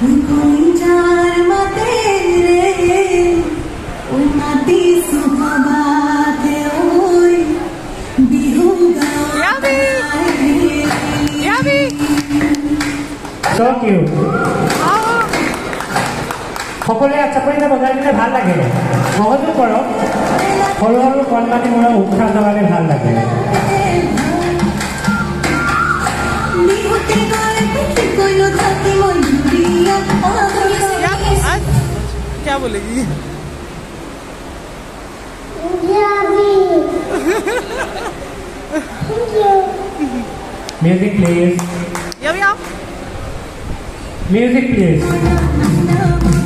So cute. সকলে আচ্ছা করে বজাই দিলে ভাল লাগে সহজে করো সৰু সৰু কণমানি মোৰা উৎসাহ যোগালে ভাল লাগে क्या बोलेगी Music please. Yeah. Music please.